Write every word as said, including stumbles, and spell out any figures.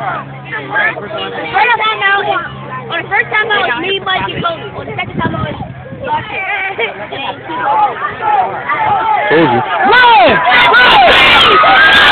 First time out, on the first time out, it was me, Mike, and Kobe. On the second time out, it was Larson. Told you. Run! Run!